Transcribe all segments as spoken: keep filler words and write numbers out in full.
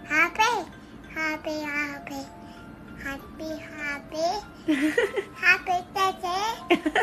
happy, happy, happy, happy, happy, happy birthday.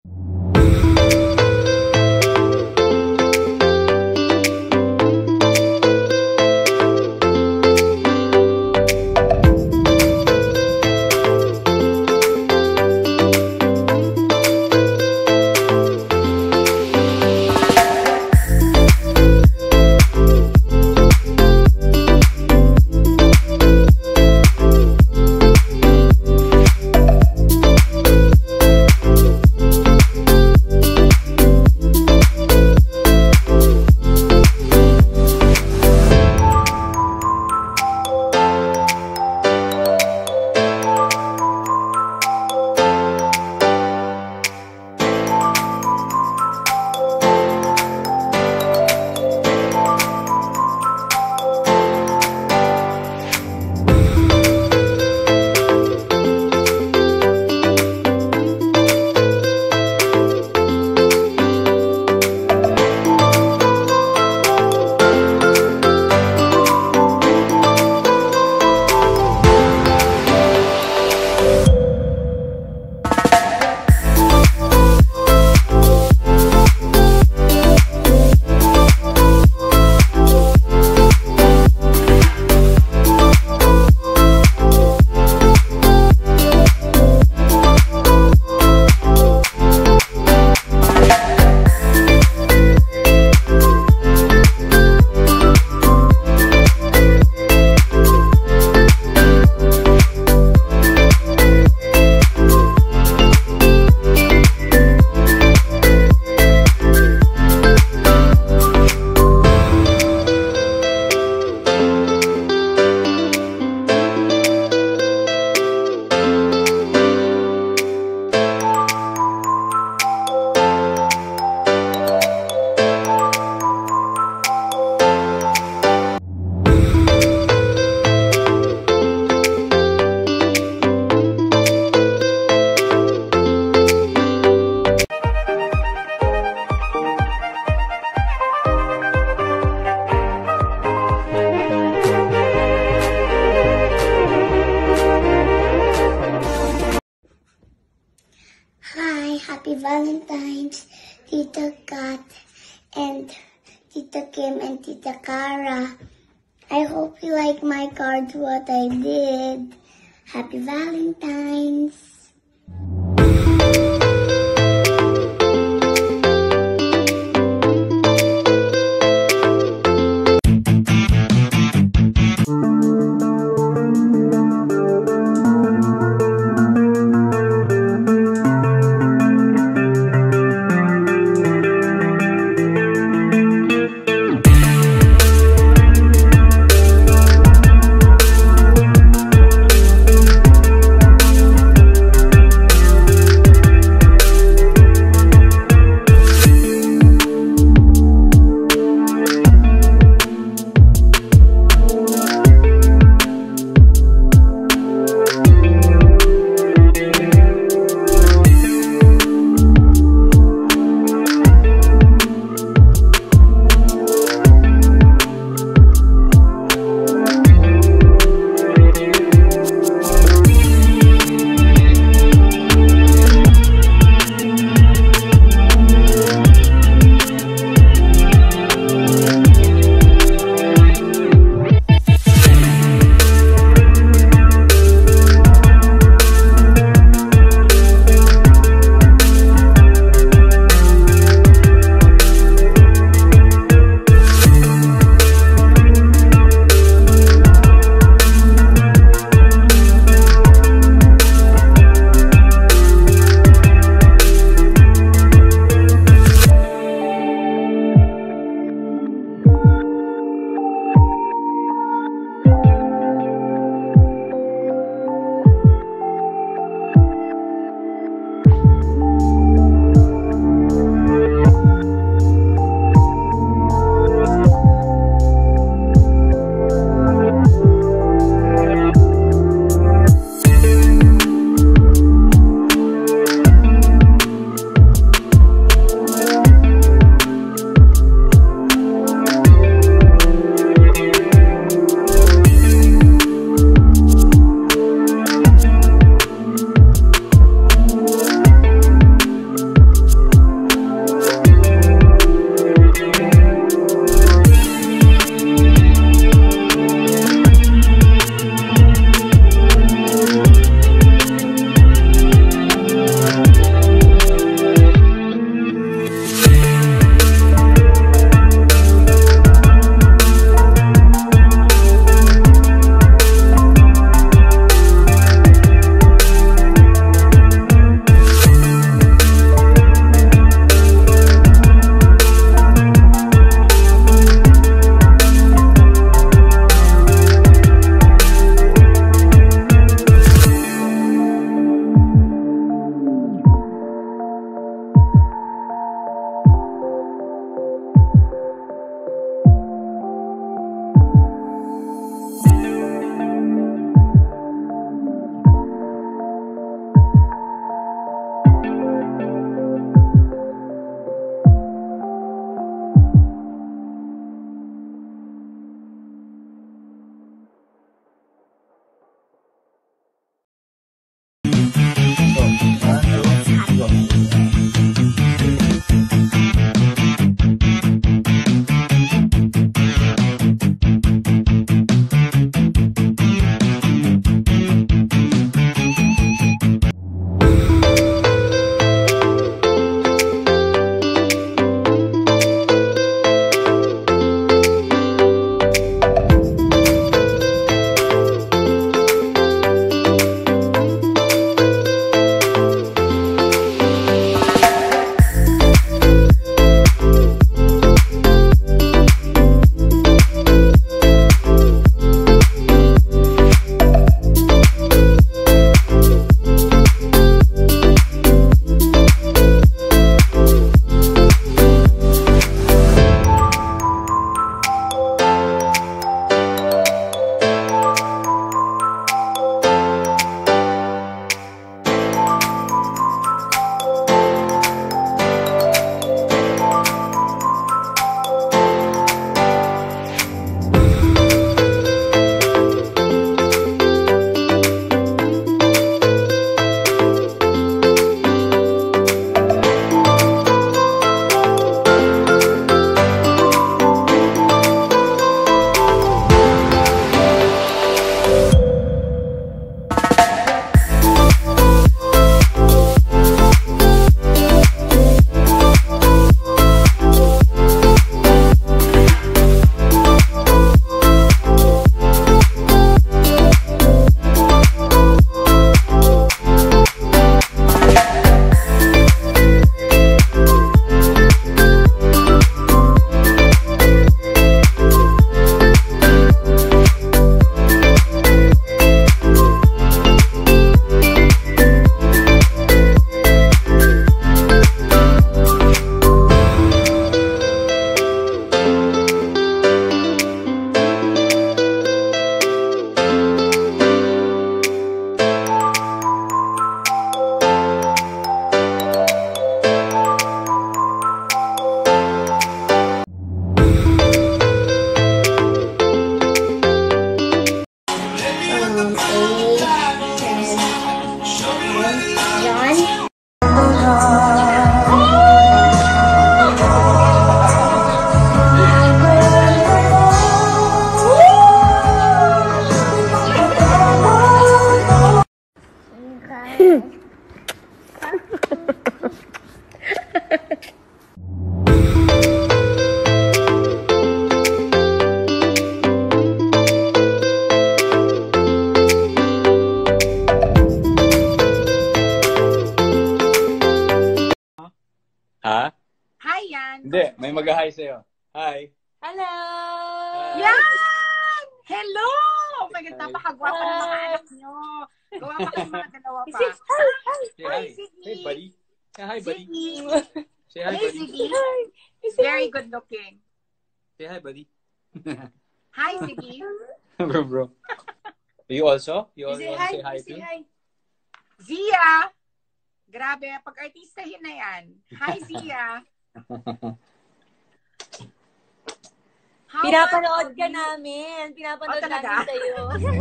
Hi, happy Valentine's, Tita Kat, and Tita Kim, and Tita Cara. I hope you like my cards, what I did. Happy Valentine's. May mag-hi sa'yo. Hi. Hello! Hi. Yan! Hello! Oh my God, napakagwapa ng mga anak nyo. Gawa pa kayo mga dalawa pa. Hi! Hi! Say hi. Ziggy. Hey, buddy. Say hi, buddy. Ziggy. Say hi, Hey, buddy. Ziggy. Hi! Very good looking. Say hi, buddy. Hi, Ziggy. bro, bro. You also? You also Say want to hi! say hi Say too? hi! Zia! Grabe, pag-artistahin na yan. Hi, Zia. How Pinapanood about ka you? namin. Pinapanood Oh, talaga? namin sa'yo.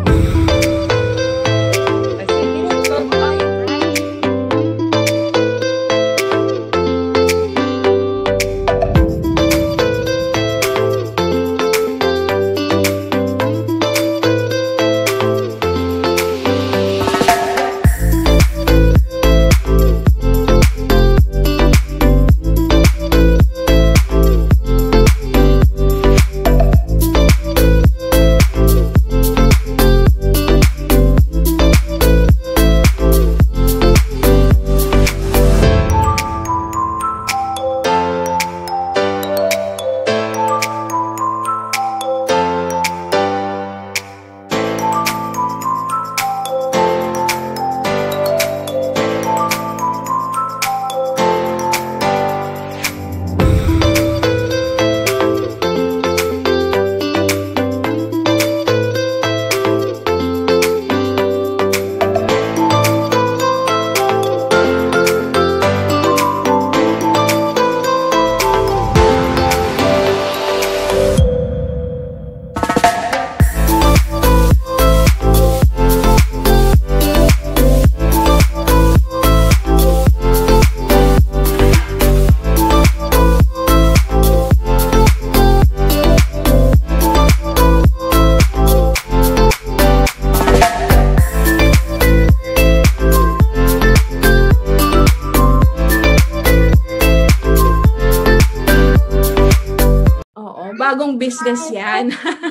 Bagong business yan.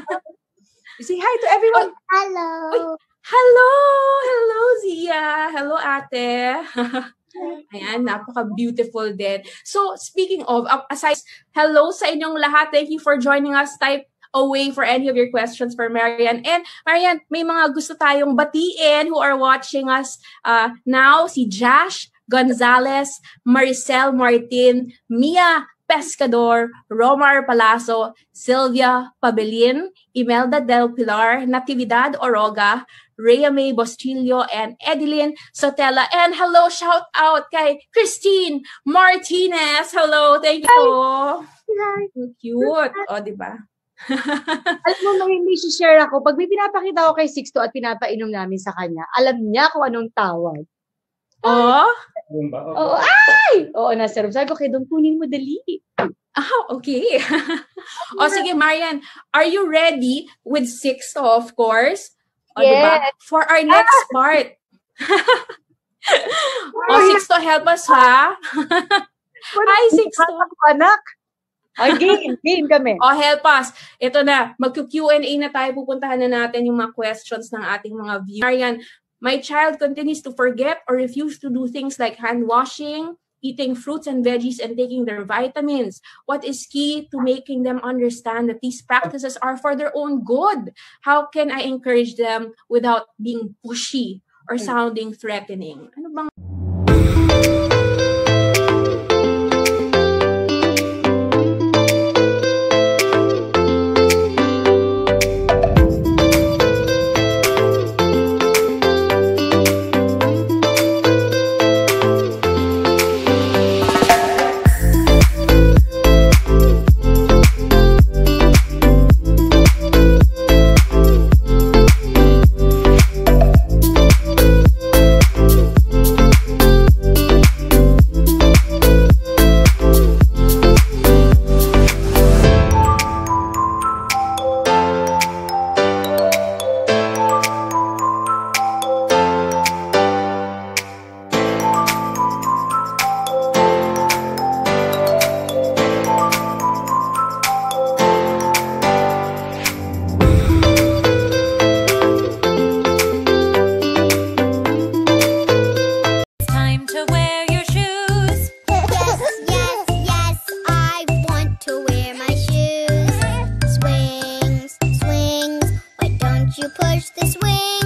Say hi to everyone. Hello. Uy, hello! Hello, Zia. Hello, ate. Ayan, napaka-beautiful din. So, speaking of, aside, hello sa inyong lahat. Thank you for joining us. Type away for any of your questions for Marian. And Marian, may mga gusto tayong batiin who are watching us uh, now. Si Josh Gonzalez, Maricel Martin, Mia Pescador, Romar Palazzo, Sylvia Pabelin, Imelda Del Pilar, Natividad Oroga, Rhea May Bostillo, and Edeline Sotela. And hello, shout out kay Christine Martinez. Hello, thank you po. Hi. Cute. O, oh, diba? Alam mo, may, may share ako. Pag may pinapakita ko kay Sixto at pinapainom namin sa kanya, alam niya kung anong tawag. Oh? Oo, ay! Oo, nasa room. Sabi ko, kay Dong, kunin mo dali. Ah, okay. O, sige, Marian, are you ready with Sixto, of course? O, Yes. diba? For our next part. O, Sixto, help us, ha? Hi, Sixto. Anak. Ay, game, game kami. O, help us. Ito na, mag-Q and A na tayo. Pupuntahan na natin yung mga questions ng ating mga viewers. Marian, my child continues to forget or refuse to do things like hand washing, eating fruits and veggies, and taking their vitamins. What is key to making them understand that these practices are for their own good? How can I encourage them without being pushy or sounding threatening? Ano bang you push the swing.